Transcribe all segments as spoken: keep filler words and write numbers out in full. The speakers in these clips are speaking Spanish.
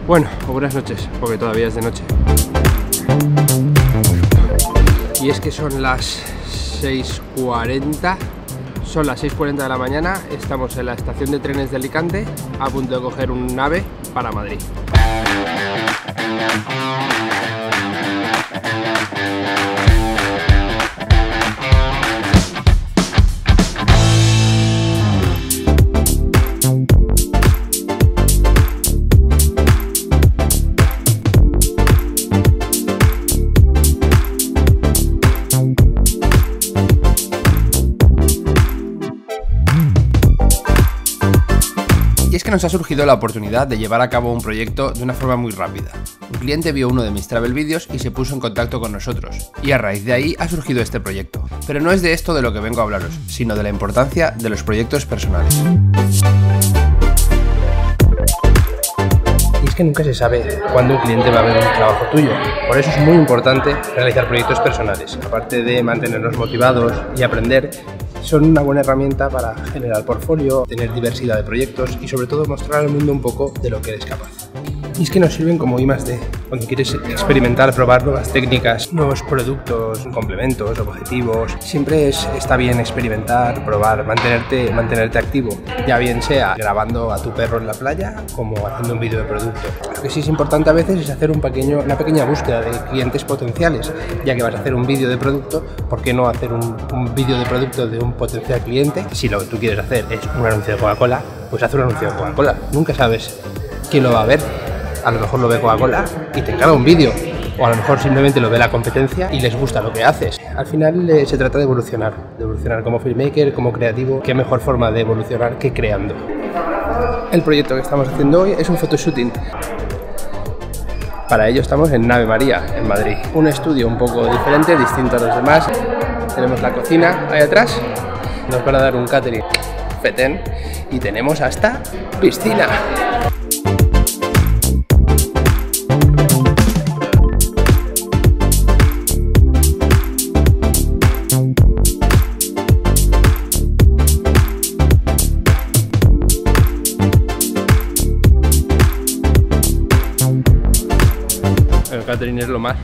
Bueno, o buenas noches, porque todavía es de noche. Y es que son las seis cuarenta. Son las seis cuarenta de la mañana, estamos en la estación de trenes de Alicante, a punto de coger un AVE para Madrid. Es que nos ha surgido la oportunidad de llevar a cabo un proyecto de una forma muy rápida. Un cliente vio uno de mis travel vídeos y se puso en contacto con nosotros, y a raíz de ahí ha surgido este proyecto. Pero no es de esto de lo que vengo a hablaros, sino de la importancia de los proyectos personales. Y es que nunca se sabe cuándo un cliente va a ver un trabajo tuyo. Por eso es muy importante realizar proyectos personales. Aparte de mantenernos motivados y aprender, son una buena herramienta para generar portfolio, tener diversidad de proyectos y sobre todo mostrar al mundo un poco de lo que eres capaz. Y es que nos sirven como I más D, cuando quieres experimentar, probar nuevas técnicas, nuevos productos, complementos, objetivos. Siempre es, está bien experimentar, probar, mantenerte, mantenerte activo, ya bien sea grabando a tu perro en la playa como haciendo un vídeo de producto. Lo que sí es importante a veces es hacer un pequeño, una pequeña búsqueda de clientes potenciales, ya que vas a hacer un vídeo de producto, ¿por qué no hacer un, un vídeo de producto de un potencial cliente? Si lo que tú quieres hacer es un anuncio de Coca-Cola, pues haz un anuncio de Coca-Cola. Nunca sabes quién lo va a ver. A lo mejor lo ve Coca-Cola y te encarga un vídeo, o a lo mejor simplemente lo ve la competencia y les gusta lo que haces. Al final eh, se trata de evolucionar, de evolucionar como filmmaker, como creativo. Qué mejor forma de evolucionar que creando. El proyecto que estamos haciendo hoy es un photoshooting. Para ello estamos en Nave María, en Madrid. Un estudio un poco diferente, distinto a los demás. Tenemos la cocina ahí atrás, nos van a dar un catering fetén y tenemos hasta piscina. El catering es lo más.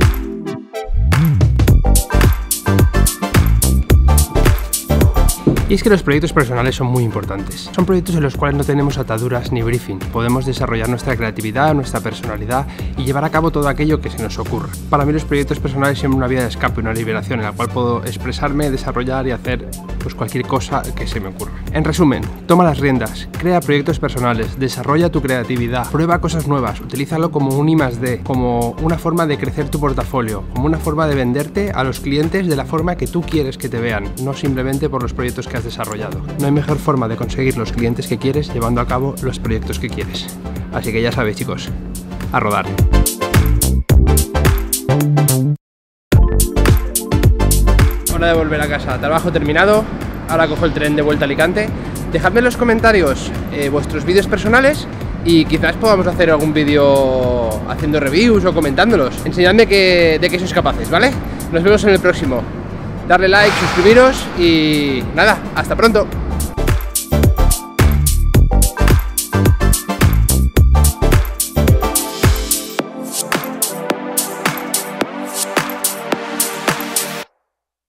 Y es que los proyectos personales son muy importantes. Son proyectos en los cuales no tenemos ataduras ni briefing. Podemos desarrollar nuestra creatividad, nuestra personalidad y llevar a cabo todo aquello que se nos ocurra. Para mí los proyectos personales son una vía de escape, una liberación en la cual puedo expresarme, desarrollar y hacer pues cualquier cosa que se me ocurra. En resumen, toma las riendas, crea proyectos personales, desarrolla tu creatividad, prueba cosas nuevas, utilízalo como un I más D, como una forma de crecer tu portafolio, como una forma de venderte a los clientes de la forma que tú quieres que te vean, no simplemente por los proyectos que has desarrollado. No hay mejor forma de conseguir los clientes que quieres llevando a cabo los proyectos que quieres. Así que ya sabéis, chicos, a rodar. Hora de volver a casa, trabajo terminado, ahora cojo el tren de vuelta a Alicante. Dejadme en los comentarios eh, vuestros vídeos personales y quizás podamos hacer algún vídeo haciendo reviews o comentándolos. Enseñadme que, de qué sois capaces, ¿vale? Nos vemos en el próximo. Darle like, suscribiros y nada, hasta pronto.